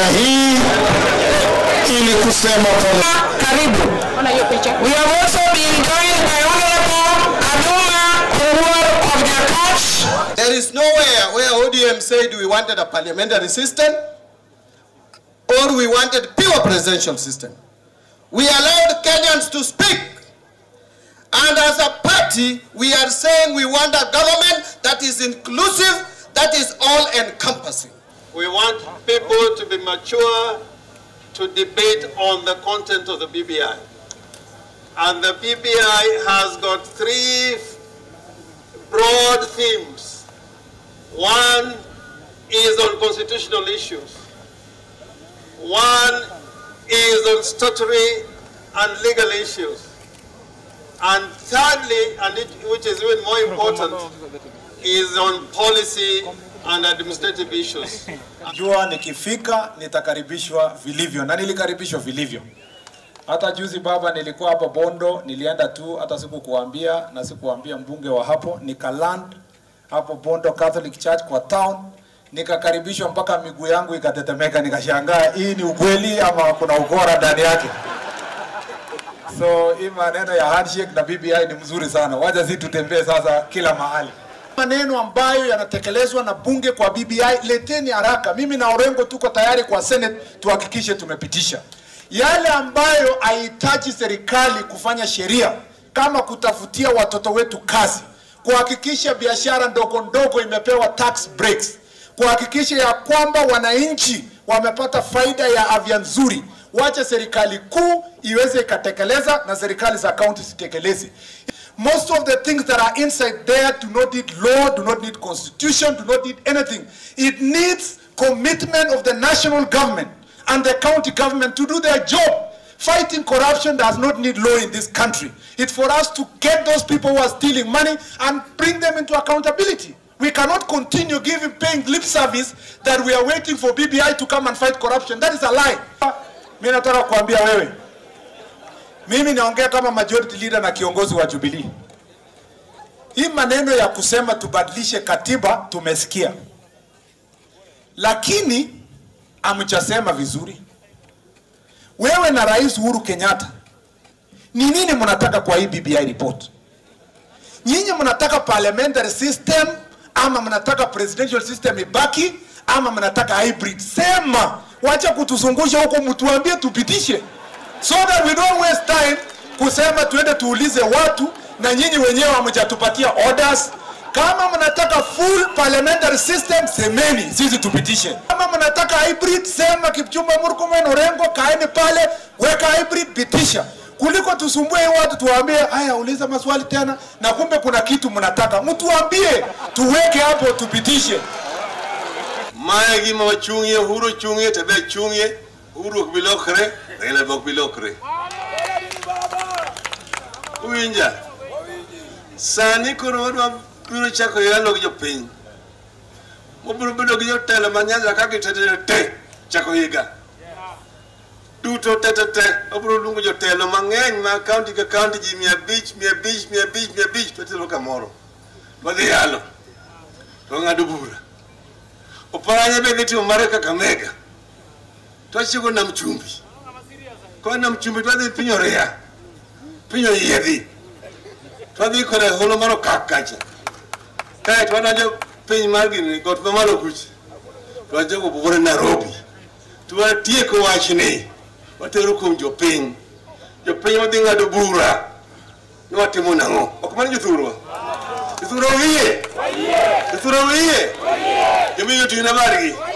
barabara hii ili kusema pole. Karibu. We have also been joined by Honorable Aduma Kowar of Jakash. There is nowhere where ODM said we wanted a parliamentary system or we wanted pure presidential system. We allowed Kenyans to speak. And as a party, we are saying we want a government that is inclusive, that is all-encompassing. We want people to be mature to debate on the content of the BBI. And the BBI has got 3 broad themes. One is on constitutional issues. One is on statutory and legal issues. And thirdly, which is even more important, is on policy and administrative issues. Jua nikifika nitakaribishwa vilivyo na nilikaribishwa vilivyo. Hata juzi baba nilikuwa hapa Bondo, nilienda tu hata sikukuambia na sikuambia mbunge wa hapo, nikaland hapo Bondo Catholic Church kwa town, nikakaribishwa mpaka miguu yangu ikatetemeka, nikashangaa hii ni ukweli ama kuna ukora ndani yake. So hii maneno ya handshake na BBI ni mzuri sana. Wacha sisi tutembee sasa kila mahali. Maneno ambayo yanatekelezwa na bunge kwa BBI leteni haraka. Mimi na Orengo tuko tayari kwa Senate tuhakikishe tumepitisha. Yale ambayo haihitaji serikali kufanya sheria kama kutafutia watoto wetu kazi, kuhakikisha biashara ndogo ndogo imepewa tax breaks, kuhakikisha ya kwamba wananchi wamepata faida ya afya nzuri. Wacha serikali kuu iweze ikatekeleza na serikali za county zitekeleze. Most of the things that are inside there do not need law, do not need constitution, do not need anything. It needs commitment of the national government and the county government to do their job. Fighting corruption does not need law in this country. It's for us to get those people who are stealing money and bring them into accountability. We cannot continue paying lip service that we are waiting for BBI to come and fight corruption. That is a lie. Mimi nataka kuambia wewe, mimi naongea kama majority leader na kiongozi wa Jubilee. Hii maneno ya kusema tubadilishe katiba tumesikia, lakini amchasema vizuri. Wewe na Rais Uhuru Kenyatta, ni nini mnataka kwa hii BBI report? Nyinyi mnataka parliamentary system ama mnataka presidential system ibaki ama mnataka hybrid? Sema, wacha kutuzungusha huko, mtuambie tupitishe, so that we don't waste time kusema tuende tuulize watu na nyinyi wenyewe hamjatupatia orders. Kama mnataka full parliamentary system, semeni sisi tupitishe. Kama mnataka hybrid, sema Kipchumba Murkomen, Orengo, kaeni pale, weka hybrid, pitisha. Kuliko tusumbue watu tuwaambie haya uliza maswali tena na kumbe kuna kitu mnataka. Mtuambie tuweke hapo tupitishe. Maegi mawachungie, Uhuru chungie, tebe chungie, Uhuru kubilokre, Raila kubilokre. Uinja. Sani kororo biro chako yalo gijo piny. Mobiro bedo gijo telo manyaza kaka te chako higa. Duto te obiro lungo jotelo mang'eny ma county ka county ji 500 totelo kamoro. Wadhi yalo. To ng'ado bura. Oparanya be gitimo mare kaka mega. To chigo nam chumbi. Ko nam chumbi twadhi pinyo ria. Pinyo yedhi. Twadhi kore holo maro kakacha. Kae twanajo piny margini got mamalo kuchi. Twajogo bure Nairobi. Twatieko wachni. Watero kuom jopiny. Jopiny wadhi ng'ado bura. Nwatimo nang'o? Ok mano jothurwa. Jothurwa wiye. Jothurwa wiye. Jomiyo tuna bargi.